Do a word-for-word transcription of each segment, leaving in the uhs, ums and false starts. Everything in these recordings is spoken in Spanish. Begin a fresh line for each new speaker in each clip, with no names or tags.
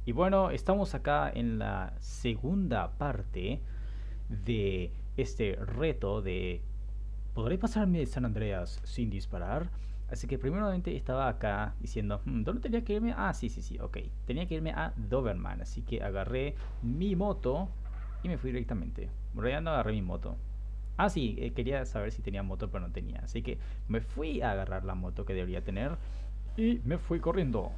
Y bueno, estamos acá en la segunda parte de este reto de ¿podré pasarme de San Andreas sin disparar? Así que primeramente estaba acá diciendo, "Hmm, ¿dónde tenía que irme? Ah, sí, sí, sí, ok. Tenía que irme a Doberman, así que agarré mi moto y me fui directamente. En realidad no agarré mi moto. Ah, sí, eh, quería saber si tenía moto, pero no tenía. Así que me fui a agarrar la moto que debería tener y me fui corriendo.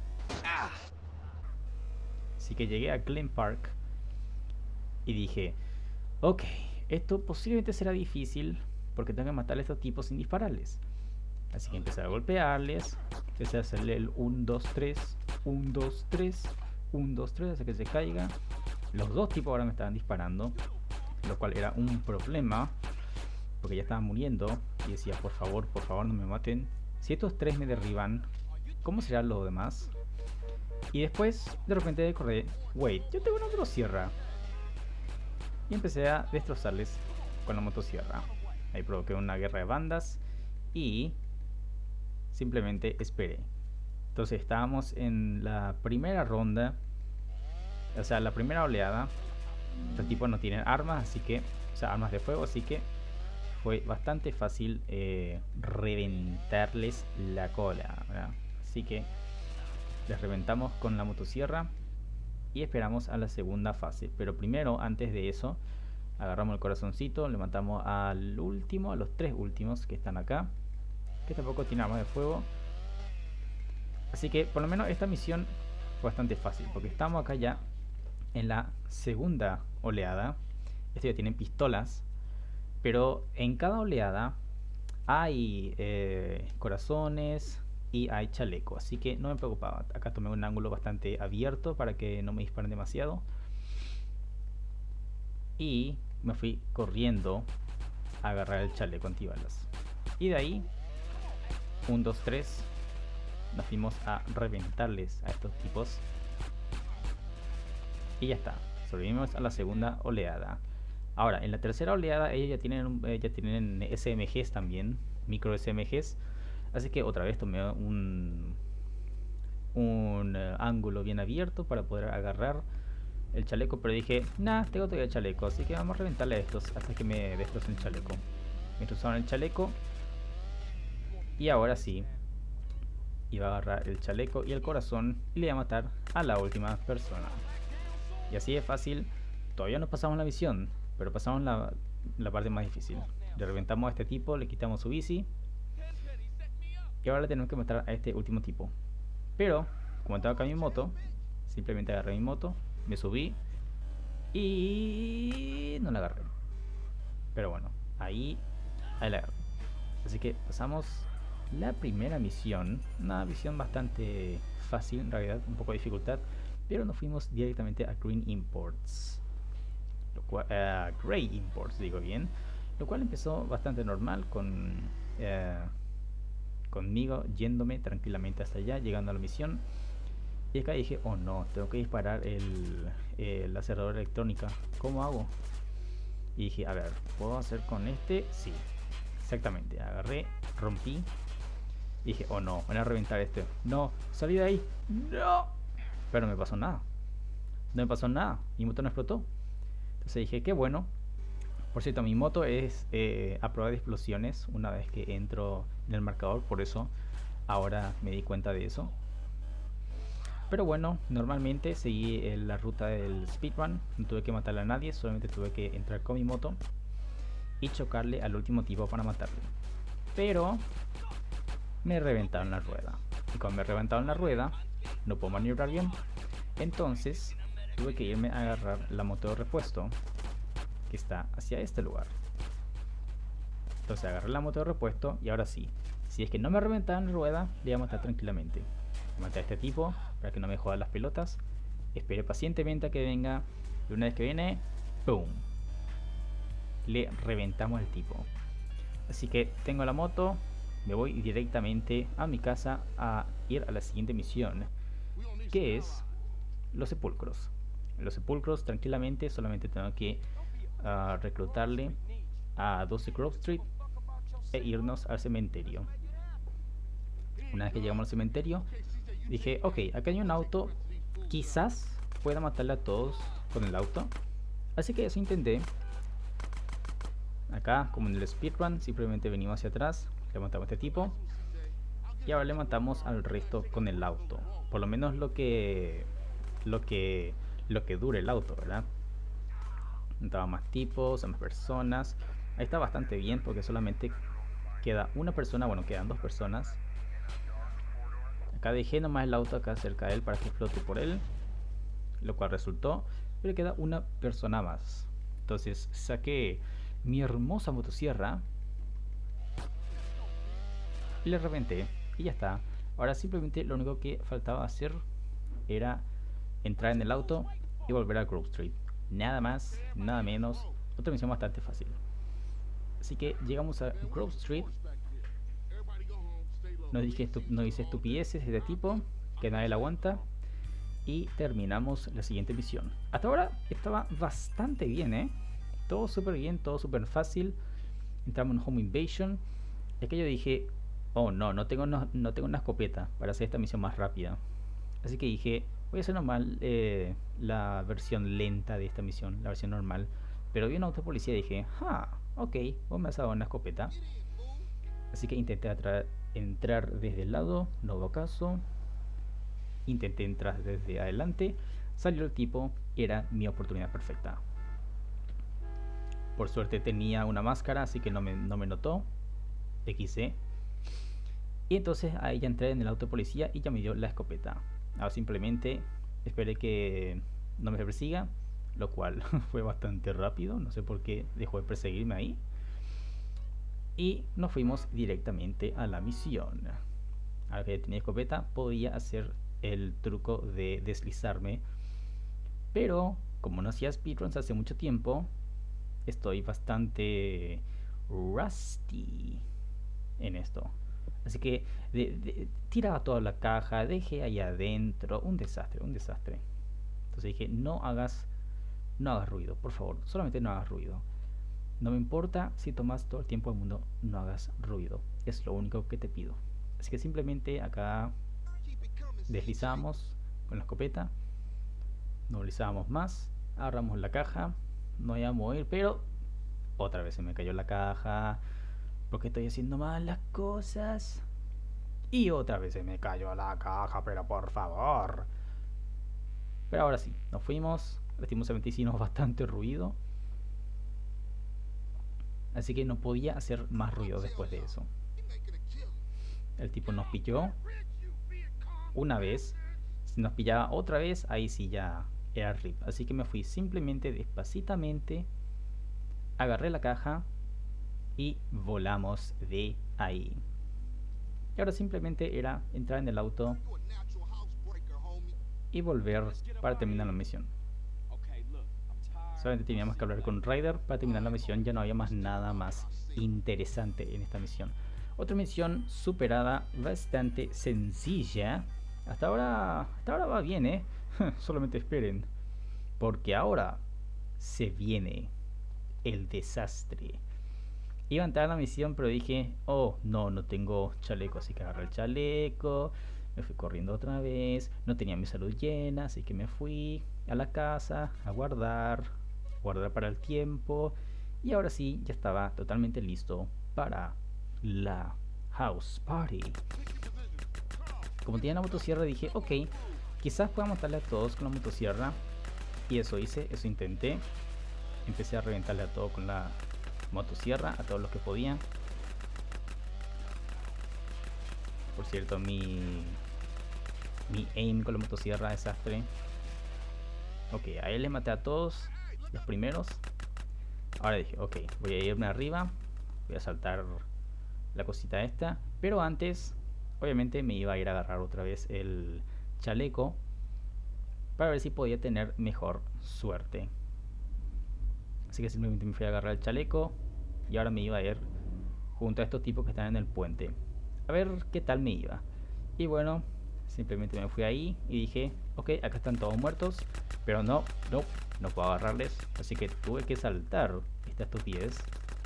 Así que llegué a Glen Park y dije, ok, esto posiblemente será difícil porque tengo que matar a estos tipos sin dispararles. Así que empecé a golpearles, empecé a hacerle el uno, dos, tres, uno, dos, tres, uno, dos, tres hasta que se caiga. Los dos tipos ahora me estaban disparando, lo cual era un problema porque ya estaban muriendo y decía, por favor, por favor no me maten. Si estos tres me derriban, ¿cómo serán los demás? Y después de repente recordé, wait, yo tengo una motosierra. Y empecé a destrozarles con la motosierra. Ahí provoqué una guerra de bandas y simplemente esperé. Entonces estábamos en la primera ronda, o sea, la primera oleada. Estos tipos no tienen armas, así que, o sea, armas de fuego, así que fue bastante fácil eh, reventarles la cola, ¿verdad? Así que les reventamos con la motosierra y esperamos a la segunda fase. Pero primero, antes de eso, agarramos el corazoncito, le matamos al último, a los tres últimos que están acá, que tampoco tiene armas de fuego. Así que por lo menos esta misión fue bastante fácil, porque estamos acá ya en la segunda oleada. Estos ya tienen pistolas, pero en cada oleada hay eh, corazones y hay chaleco, así que no me preocupaba. Acá tomé un ángulo bastante abierto para que no me disparen demasiado. Y me fui corriendo a agarrar el chaleco antibalas. Y de ahí, uno, dos, tres, nos fuimos a reventarles a estos tipos. Y ya está, sobrevivimos a la segunda oleada. Ahora, en la tercera oleada ellos ya tienen, eh, ya tienen S M Gs también, micro S M Gs. Así que otra vez tomé un, un uh, ángulo bien abierto para poder agarrar el chaleco. Pero dije, nah, tengo todavía el chaleco, así que vamos a reventarle a estos hasta que me destrocen el chaleco. Me destrozaron el chaleco. Y ahora sí, iba a agarrar el chaleco y el corazón y le iba a matar a la última persona. Y así de fácil. Todavía no pasamos la misión, pero pasamos la, la parte más difícil. Le reventamos a este tipo, le quitamos su bici. Y ahora le tenemos que matar a este último tipo. Pero, como estaba acá mi moto, simplemente agarré mi moto, me subí y no la agarré. Pero bueno, ahí, ahí la agarré. Así que pasamos la primera misión. Una misión bastante fácil, en realidad, un poco de dificultad. Pero nos fuimos directamente a Green Imports. Lo cual, uh, Grey Imports, digo bien. Lo cual empezó bastante normal con... Uh, conmigo yéndome tranquilamente hasta allá, llegando a la misión. Y acá dije, oh no, tengo que disparar el, el la cerradura electrónica. ¿Cómo hago? Y dije, a ver, ¿puedo hacer con este? Sí, exactamente. Agarré, rompí. Y dije, oh no, van a reventar este. No, salí de ahí. No. Pero no me pasó nada. No me pasó nada. Mi moto no explotó. Entonces dije, qué bueno. Por cierto, mi moto es eh, a prueba de explosiones una vez que entro en el marcador. Por eso ahora me di cuenta de eso. Pero bueno, normalmente seguí eh, la ruta del speedrun. No tuve que matarle a nadie, solamente tuve que entrar con mi moto y chocarle al último tipo para matarle. Pero me reventaron la rueda. Y cuando me reventaron la rueda, no puedo maniobrar bien. Entonces tuve que irme a agarrar la moto de repuesto que está hacia este lugar. Entonces agarré la moto de repuesto y ahora sí, si es que no me reventaban la rueda, le iba a matar tranquilamente. Maté a este tipo para que no me joda las pelotas. Esperé pacientemente a que venga y una vez que viene, ¡boom! Le reventamos al tipo. Así que tengo la moto, me voy directamente a mi casa a ir a la siguiente misión, que es los sepulcros. En los sepulcros tranquilamente solamente tengo que uh, reclutarle a doce Grove Street e irnos al cementerio. Una vez que llegamos al cementerio, dije, ok, acá hay un auto, quizás pueda matarle a todos con el auto. Así que eso intenté. Acá, como en el speedrun, simplemente venimos hacia atrás, le matamos a este tipo y ahora le matamos al resto con el auto. Por lo menos lo que lo que lo que dure el auto, ¿verdad? Entraba más tipos, a más personas. Ahí está bastante bien porque solamente queda una persona, bueno, quedan dos personas. Acá dejé nomás el auto acá cerca de él para que flote por él, lo cual resultó, pero queda una persona más. Entonces saqué mi hermosa motosierra y le reventé y ya está. Ahora simplemente lo único que faltaba hacer era entrar en el auto y volver a Grove Street. Nada más, nada menos. Otra misión bastante fácil. Así que llegamos a Grove Street. No, dije no hice estupideces de tipo que nadie la aguanta. Y terminamos la siguiente misión. Hasta ahora estaba bastante bien, ¿eh? Todo súper bien, todo súper fácil. Entramos en Home Invasion. Y aquí yo dije, oh no, no tengo, no, no tengo una escopeta para hacer esta misión más rápida. Así que dije, voy a hacer normal eh, la versión lenta de esta misión, la versión normal. Pero vi un auto de policía y dije, ah, ok, vos me has dado una escopeta. Así que intenté entrar desde el lado, no hubo caso. Intenté entrar desde adelante, salió el tipo, era mi oportunidad perfecta. Por suerte tenía una máscara, así que no me, no me notó. equis ce. Y entonces ahí ya entré en el auto de policía y ya me dio la escopeta. Ahora simplemente esperé que no me persiga, lo cual fue bastante rápido, no sé por qué dejó de perseguirme ahí. Y nos fuimos directamente a la misión. Ahora que tenía escopeta podía hacer el truco de deslizarme, pero como no hacía speedruns hace mucho tiempo, estoy bastante rusty en esto. Así que de, de, tiraba toda la caja, dejé ahí adentro, un desastre, un desastre. Entonces dije, no hagas, no hagas ruido, por favor, solamente no hagas ruido. No me importa si tomas todo el tiempo del mundo, no hagas ruido, es lo único que te pido. Así que simplemente acá deslizamos con la escopeta, no deslizamos más, agarramos la caja, no iba a mover, pero otra vez se me cayó la caja, porque estoy haciendo mal las cosas. Y otra vez se me cayó la caja, pero por favor. Pero ahora sí, nos fuimos, lastimosamente hicimos bastante ruido, así que no podía hacer más ruido después de eso. El tipo nos pilló una vez, si nos pillaba otra vez, ahí sí ya era rip. Así que me fui simplemente despacitamente, agarré la caja y volamos de ahí. Y ahora simplemente era entrar en el auto y volver para terminar la misión. Solamente teníamos que hablar con Ryder para terminar la misión, ya no había más nada más interesante en esta misión. Otra misión superada, bastante sencilla. Hasta ahora, hasta ahora va bien, ¿eh? Solamente esperen, porque ahora se viene el desastre. Iba a entrar a la misión, pero dije, oh, no, no tengo chaleco, así que agarré el chaleco, me fui corriendo otra vez, no tenía mi salud llena, así que me fui a la casa a guardar, guardar para el tiempo, y ahora sí, ya estaba totalmente listo para la house party. Como tenía la motosierra dije, ok, quizás pueda matarle a todos con la motosierra, y eso hice, eso intenté. Empecé a reventarle a todo con la motosierra, a todos los que podía. Por cierto, mi mi aim con la motosierra, desastre. Ok, a él le maté a todos los primeros. Ahora dije, ok, voy a irme arriba, voy a saltar la cosita esta, pero antes obviamente me iba a ir a agarrar otra vez el chaleco para ver si podía tener mejor suerte. Así que simplemente me fui a agarrar el chaleco y ahora me iba a ir junto a estos tipos que están en el puente a ver qué tal me iba. Y bueno, simplemente me fui ahí y dije, ok, acá están todos muertos, pero no, no, no puedo agarrarles, así que tuve que saltar esta estupidez.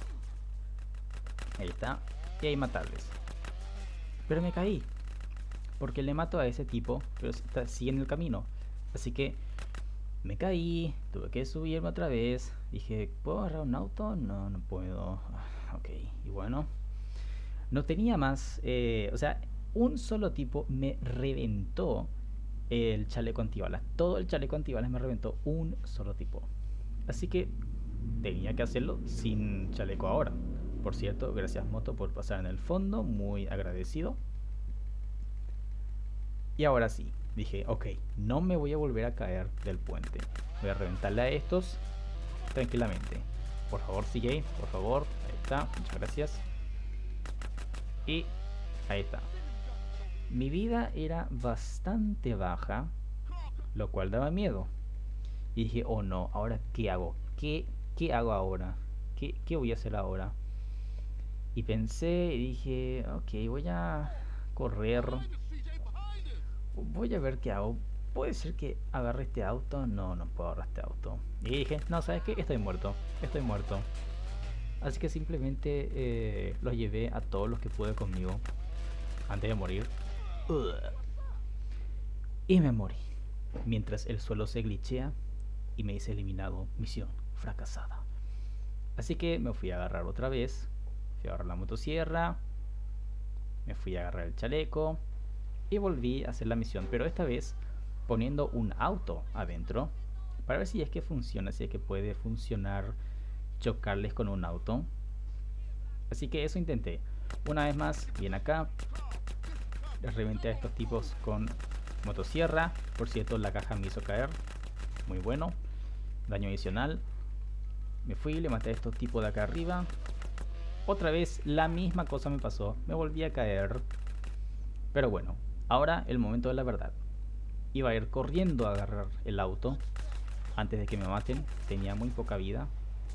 Ahí está, y ahí matarles. Pero me caí, porque le mato a ese tipo, pero está, sigue en el camino. Así que Me caí, tuve que subirme otra vez. Dije, ¿puedo agarrar un auto? No, no puedo. Ah, ok, y bueno. No tenía más, eh, o sea, un solo tipo me reventó el chaleco antibalas. Todo el chaleco antibalas me reventó un solo tipo. Así que tenía que hacerlo sin chaleco ahora. Por cierto, gracias Moto por pasar en el fondo, muy agradecido. Y ahora sí, dije, ok, no me voy a volver a caer del puente. Voy a reventarle a estos tranquilamente. Por favor, C J, por favor. Ahí está, muchas gracias. Y ahí está. Mi vida era bastante baja, lo cual daba miedo. Y dije, oh no, ¿ahora qué hago? ¿Qué, qué hago ahora? ¿Qué, ¿Qué voy a hacer ahora? Y pensé y dije, ok, voy a correr. Voy a ver qué hago. ¿Puede ser que agarre este auto? No, no puedo agarrar este auto. Y dije, no, ¿sabes qué? Estoy muerto. Estoy muerto. Así que simplemente eh, los llevé a todos los que pude conmigo antes de morir. Y me morí. Mientras el suelo se glitchea y me dice eliminado, misión fracasada. Así que me fui a agarrar otra vez. Fui a agarrar la motosierra. Me fui a agarrar el chaleco. Y volví a hacer la misión. Pero esta vez poniendo un auto adentro. Para ver si es que funciona. Si es que puede funcionar chocarles con un auto. Así que eso intenté. Una vez más, bien acá. Les reventé a estos tipos con motosierra. Por cierto, la caja me hizo caer. Muy bueno. Daño adicional. Me fui, le maté a estos tipos de acá arriba. Otra vez la misma cosa me pasó. Me volví a caer. Pero bueno, ahora el momento de la verdad. Iba a ir corriendo a agarrar el auto antes de que me maten. Tenía muy poca vida.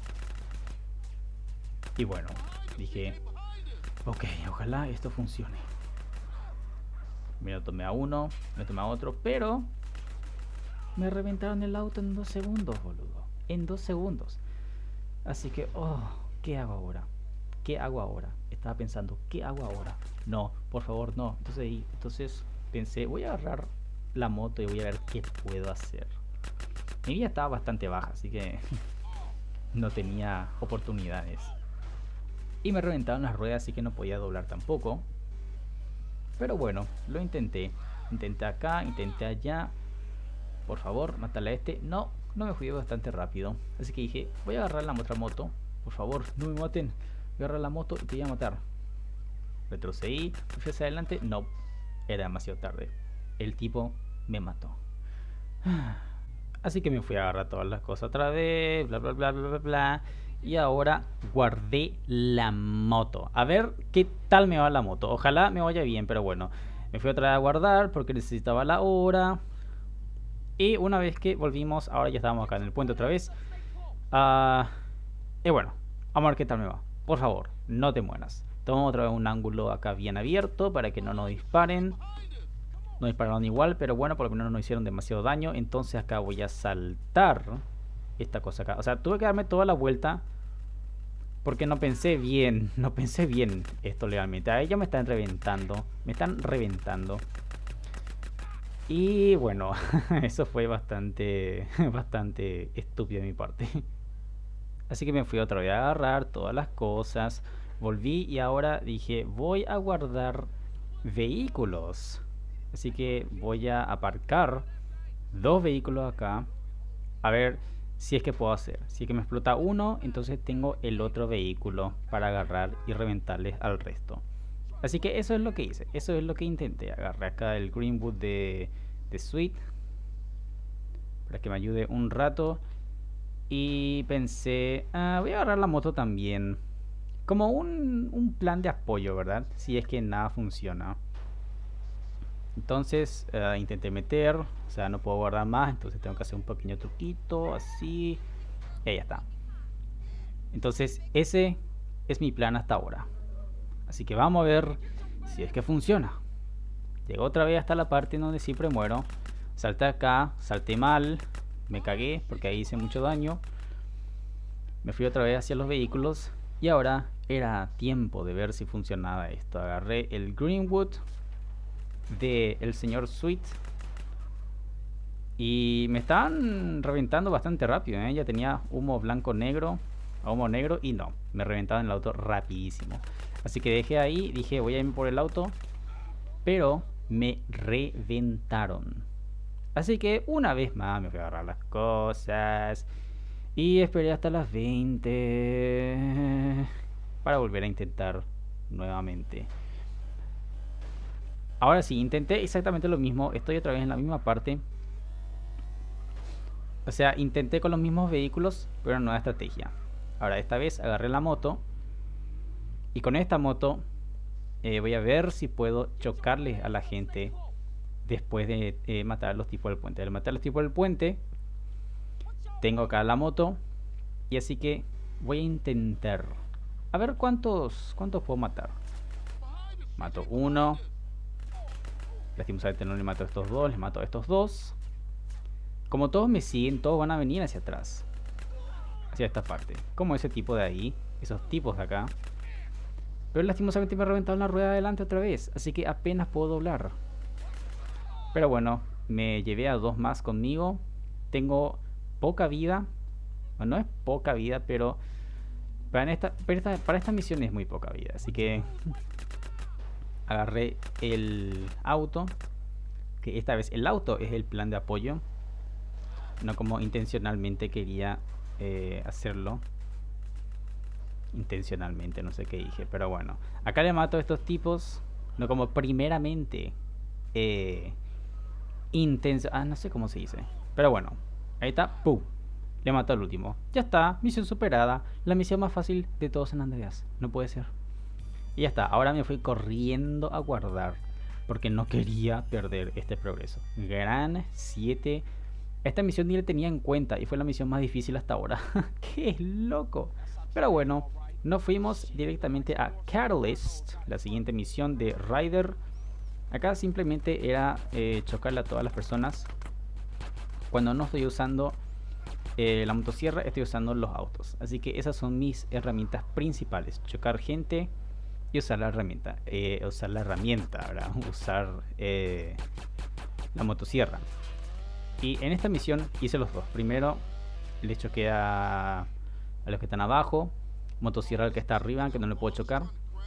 Y bueno, dije, ok, ojalá esto funcione. Me lo tomé a uno, me lo tomé a otro, pero me reventaron el auto en dos segundos, boludo. En dos segundos. Así que, oh, ¿qué hago ahora? ¿Qué hago ahora? Estaba pensando, ¿qué hago ahora? No, por favor, no. Entonces, entonces pensé, voy a agarrar la moto y voy a ver qué puedo hacer. Mi vida estaba bastante baja, así que no tenía oportunidades. Y me reventaron las ruedas, así que no podía doblar tampoco. Pero bueno, lo intenté. Intenté acá, intenté allá. Por favor, mátale a este. No, no me fui bastante rápido. Así que dije, voy a agarrar la otra moto. Por favor, no me maten. Voy a agarrar la moto y te voy a matar. Retrocedí, fui hacia adelante. No, era demasiado tarde. El tipo me mató. Así que me fui a agarrar todas las cosas otra vez. Bla, bla, bla, bla, bla, bla. Y ahora guardé la moto. A ver qué tal me va la moto. Ojalá me vaya bien, pero bueno. Me fui otra vez a guardar porque necesitaba la hora. Y una vez que volvimos, ahora ya estábamos acá en el puente otra vez. Uh, y bueno, vamos a ver qué tal me va. Por favor, no te mueras. Toma otra vez un ángulo acá bien abierto para que no nos disparen. No dispararon igual, pero bueno, por lo menos no nos hicieron demasiado daño. Entonces acá voy a saltar esta cosa acá. O sea, tuve que darme toda la vuelta porque no pensé bien. No pensé bien esto legalmente. A ellos me están reventando. Me están reventando. Y bueno, eso fue bastante, bastante estúpido de mi parte. Así que me fui otra vez a agarrar todas las cosas. Volví y ahora dije, voy a guardar vehículos. Así que voy a aparcar dos vehículos acá. A ver si es que puedo hacer. Si es que me explota uno, entonces tengo el otro vehículo para agarrar y reventarles al resto. Así que eso es lo que hice. Eso es lo que intenté. Agarré acá el Greenwood de, de Sweet para que me ayude un rato. Y pensé, ah, voy a agarrar la moto también. Como un, un plan de apoyo, ¿verdad? Si es que nada funciona. Entonces uh, intenté meter, o sea, no puedo guardar más, entonces tengo que hacer un pequeño truquito, así, y ya está. Entonces ese es mi plan hasta ahora. Así que vamos a ver si es que funciona. Llego otra vez hasta la parte en donde siempre muero. Salté acá, salté mal, me cagué porque ahí hice mucho daño. Me fui otra vez hacia los vehículos y ahora era tiempo de ver si funcionaba esto. Agarré el Greenwood de el señor Sweet Y me estaban reventando bastante rápido, ¿eh? Ya tenía humo blanco negro, humo negro y no, me reventaban el auto rapidísimo. Así que dejé ahí, dije voy a irme por el auto, pero me reventaron. Así que una vez más me fui a agarrar las cosas y esperé hasta las veinte para volver a intentar nuevamente. Ahora sí, intenté exactamente lo mismo, estoy otra vez en la misma parte. O sea, intenté con los mismos vehículos, pero nueva estrategia. Ahora, esta vez agarré la moto. Y con esta moto eh, voy a ver si puedo chocarle a la gente después de eh, matar a los tipos del puente. Al matar a los tipos del puente, tengo acá la moto. Y así que voy a intentar. A ver cuántos, cuántos puedo matar. Mato uno. Lastimosamente no le mato a estos dos, les mato a estos dos. Como todos me siguen, todos van a venir hacia atrás. Hacia esta parte. Como ese tipo de ahí. Esos tipos de acá. Pero lastimosamente me reventaron la rueda de adelante otra vez. Así que apenas puedo doblar. Pero bueno, me llevé a dos más conmigo. Tengo poca vida. Bueno, no es poca vida, pero para esta, para esta, para esta misión es muy poca vida. Así que agarré el auto. Que esta vez el auto es el plan de apoyo. No como intencionalmente quería eh, hacerlo. Intencionalmente, no sé qué dije. Pero bueno, acá le mato a estos tipos. No como primeramente eh, intenso. Ah, no sé cómo se dice. Pero bueno, ahí está. ¡Pum! Le mato al último. Ya está, misión superada. La misión más fácil de todos San Andreas. No puede ser. Y ya está, ahora me fui corriendo a guardar. Porque no quería perder este progreso. Gran siete. Esta misión ni la tenía en cuenta y fue la misión más difícil hasta ahora. ¡Qué loco! Pero bueno, nos fuimos directamente a Catalyst, la siguiente misión de Ryder. Acá simplemente era eh, chocarle a todas las personas. Cuando no estoy usando eh, la motosierra, estoy usando los autos. Así que esas son mis herramientas principales. Chocar gente y usar la herramienta. Eh, usar la herramienta, ¿verdad? Usar eh, la motosierra. Y en esta misión hice los dos. Primero le choqué a, a los que están abajo. Motosierra al que está arriba, que no le puedo chocar.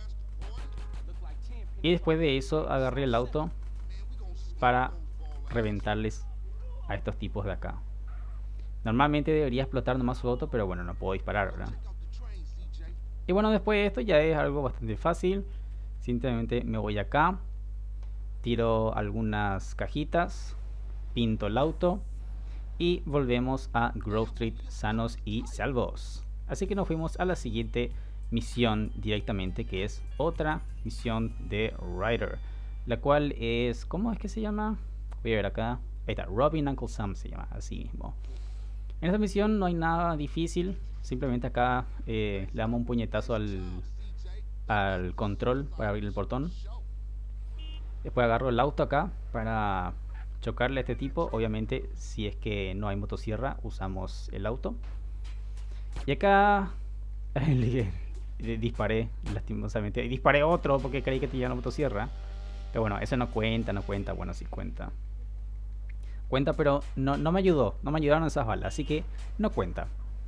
Y después de eso agarré el auto para reventarles a estos tipos de acá. Normalmente debería explotar nomás su auto, pero bueno, no puedo disparar, ¿verdad? Y bueno, después de esto ya es algo bastante fácil. Simplemente me voy acá, tiro algunas cajitas, pinto el auto y volvemos a Grove Street sanos y salvos. Así que nos fuimos a la siguiente misión directamente, que es otra misión de Ryder, la cual es, ¿cómo es que se llama? Voy a ver acá. Ahí está, Robbing Uncle Sam se llama, así mismo. En esta misión no hay nada difícil. Simplemente acá eh, le damos un puñetazo al, al control para abrir el portón. Después agarro el auto acá para chocarle a este tipo. Obviamente, si es que no hay motosierra, usamos el auto. Y acá le, le disparé, lastimosamente. Y disparé otro porque creí que tenía la motosierra. Pero bueno, eso no cuenta, no cuenta. Bueno, sí cuenta. Cuenta, pero no, no me ayudó. No me ayudaron esas balas, así que no cuenta.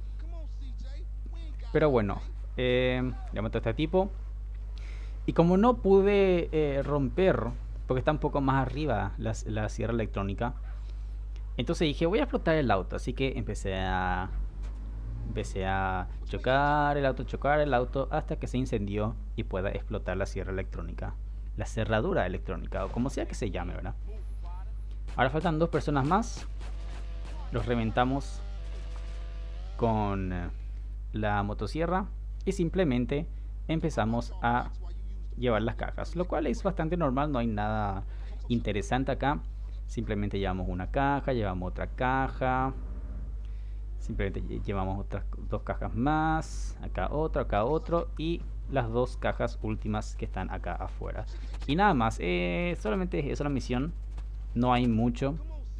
Pero bueno, eh, le mato a este tipo. Y como no pude eh, romper, porque está un poco más arriba la, la sierra electrónica, entonces dije, voy a explotar el auto. Así que empecé a Empecé a chocar el auto, chocar el auto, hasta que se incendió y pueda explotar la sierra electrónica. La cerradura electrónica, o como sea que se llame, ¿verdad? Ahora faltan dos personas más. Los reventamos con la motosierra y simplemente empezamos a llevar las cajas, lo cual es bastante normal, no hay nada interesante acá. Simplemente llevamos una caja, llevamos otra caja, simplemente llevamos otras dos cajas más, acá otro, acá otro, y las dos cajas últimas que están acá afuera. Y nada más, eh, solamente es una misión, no hay mucho.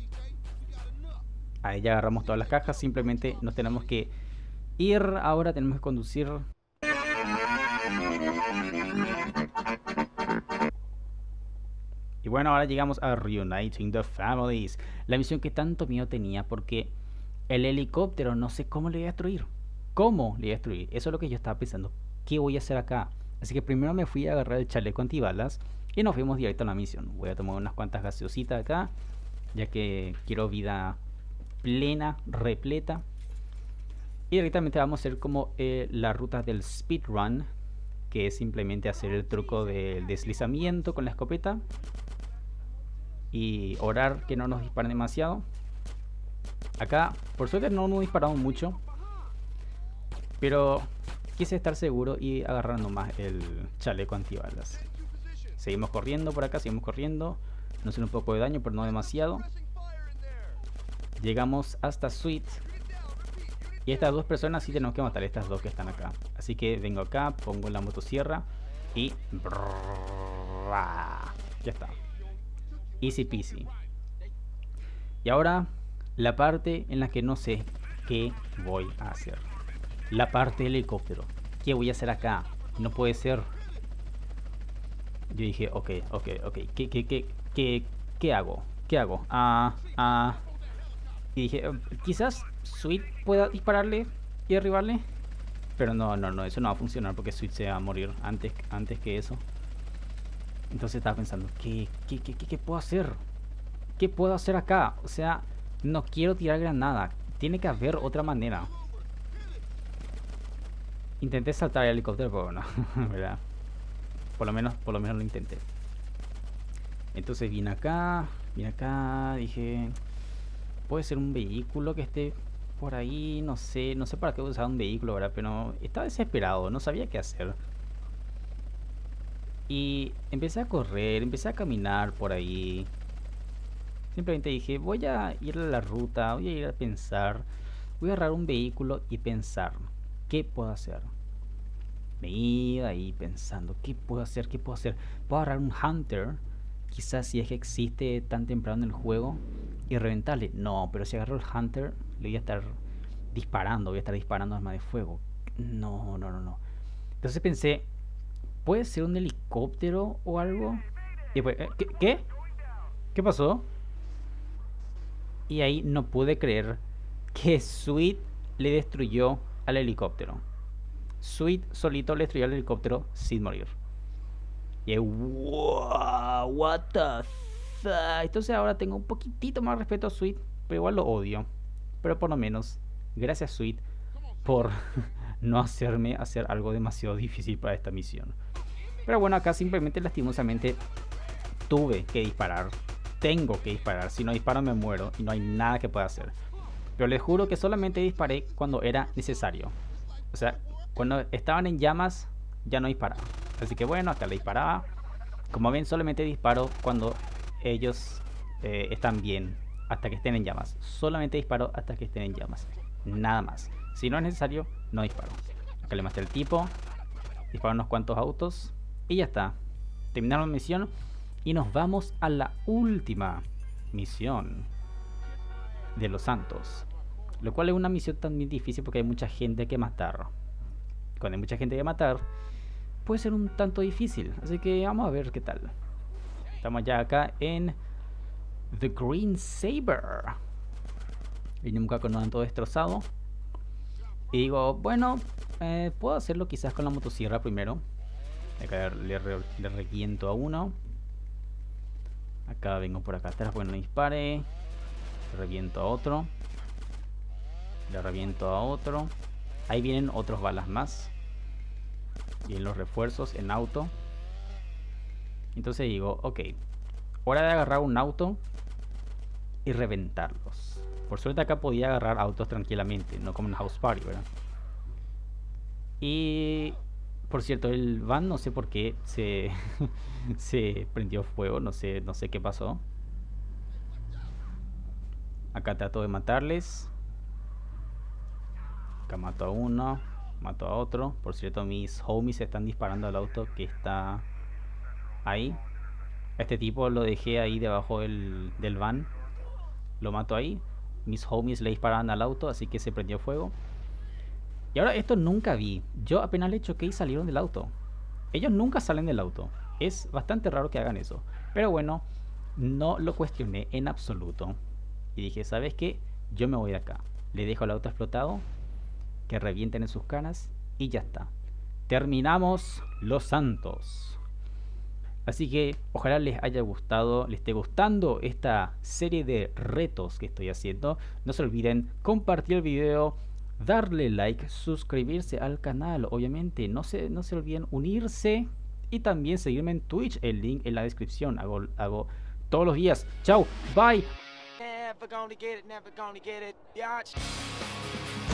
Ahí ya agarramos todas las cajas, simplemente nos tenemos que ir, ahora tenemos que conducir. Y bueno, ahora llegamos a Reuniting the Families. La misión que tanto miedo tenía porque el helicóptero no sé cómo le voy a destruir. ¿Cómo le voy a destruir? Eso es lo que yo estaba pensando. ¿Qué voy a hacer acá? Así que primero me fui a agarrar el chaleco antibalas y nos fuimos directo a la misión. Voy a tomar unas cuantas gaseositas acá, ya que quiero vida plena, repleta. Y directamente vamos a hacer como eh, la ruta del speedrun, que es simplemente hacer el truco del deslizamiento con la escopeta y orar que no nos disparen demasiado. Acá, por suerte, no nos dispararon mucho, pero quise estar seguro y agarrar nomás el chaleco antibalas. Seguimos corriendo por acá, seguimos corriendo. Nos hace un poco de daño, pero no demasiado. Llegamos hasta Sweet. Y estas dos personas sí tenemos que matar, estas dos que están acá. Así que vengo acá, pongo la motosierra y... ya está. Easy peasy. Y ahora la parte en la que no sé qué voy a hacer. La parte del helicóptero. ¿Qué voy a hacer acá? No puede ser. Yo dije, ok, ok, ok. ¿Qué, qué, qué, qué, qué hago? ¿Qué hago? Ah, ah... Y dije, quizás Sweet pueda dispararle y derribarle. Pero no, no, no, eso no va a funcionar porque Sweet se va a morir antes, antes que eso. Entonces estaba pensando, ¿qué, qué, qué, qué, qué puedo hacer? ¿Qué puedo hacer acá? O sea, no quiero tirar granada. Tiene que haber otra manera. Intenté saltar el helicóptero, pero no, ¿verdad? Por lo menos, por lo menos lo intenté. Entonces vine acá, vine acá, dije... Puede ser un vehículo que esté por ahí, no sé, no sé para qué usar un vehículo, ¿verdad? Pero estaba desesperado, no sabía qué hacer. Y empecé a correr, empecé a caminar por ahí. Simplemente dije, voy a ir a la ruta, voy a ir a pensar. Voy a agarrar un vehículo y pensar, ¿qué puedo hacer? Me iba ahí pensando, ¿qué puedo hacer? ¿Qué puedo hacer? Puedo agarrar un Hunter, quizás si es que existe tan temprano en el juego, y reventarle. No, pero si agarro el Hunter, le voy a estar disparando, voy a estar disparando arma de fuego. No, no, no, no. Entonces pensé, ¿puede ser un helicóptero o algo? Y después, ¿qué? ¿Qué? ¿Qué pasó? Y ahí no pude creer que Sweet le destruyó al helicóptero. Sweet solito le destruyó al helicóptero sin morir. Y ahí, wow, what the fuck. Entonces ahora tengo un poquitito más respeto a Sweet, pero igual lo odio. Pero por lo menos, gracias Sweet por no hacerme hacer algo demasiado difícil para esta misión. Pero bueno, acá simplemente lastimosamente tuve que disparar. Tengo que disparar, si no disparo me muero y no hay nada que pueda hacer. Pero les juro que solamente disparé cuando era necesario. O sea, cuando estaban en llamas ya no disparaba. Así que bueno, acá le disparaba. Como ven, solamente disparo cuando ellos eh, están bien, hasta que estén en llamas. Solamente disparo hasta que estén en llamas, nada más. Si no es necesario, no disparo. Acá le maté al tipo, disparo unos cuantos autos y ya está. Terminamos la misión y nos vamos a la última misión de Los Santos, lo cual es una misión también difícil porque hay mucha gente que matar. Cuando hay mucha gente que matar puede ser un tanto difícil, así que vamos a ver qué tal. Estamos ya acá en The Green Saber. Vinimos acá con todo destrozado. Y digo, bueno, eh, puedo hacerlo quizás con la motosierra primero. Acá le, re, le reviento a uno. Acá vengo por acá atrás porque no dispare. Le reviento a otro. Le reviento a otro. Ahí vienen otros balas más. Vienen los refuerzos en auto. Entonces digo, ok, hora de agarrar un auto y reventarlos. Por suerte acá podía agarrar autos tranquilamente, no como en House Party, ¿verdad? Y por cierto, el van no sé por qué se se prendió fuego, no sé, no sé qué pasó. Acá trato de matarles. Acá mato a uno, mato a otro. Por cierto, mis homies están disparando al auto que está ahí. Este tipo lo dejé ahí debajo del, del van. Lo mato ahí. Mis homies le disparan al auto, así que se prendió fuego. Y ahora esto nunca vi. Yo apenas le choqué y salieron del auto. Ellos nunca salen del auto. Es bastante raro que hagan eso. Pero bueno, no lo cuestioné en absoluto. Y dije, ¿sabes qué? Yo me voy de acá. Le dejo el auto explotado, que revienten en sus caras y ya está. Terminamos Los Santos. Así que ojalá les haya gustado, les esté gustando esta serie de retos que estoy haciendo. No se olviden compartir el video, darle like, suscribirse al canal. Obviamente no se, no se olviden unirse y también seguirme en Twitch. El link en la descripción. Hago, hago todos los días. Chao, bye.
Never gonna get it, never gonna get it, biatch.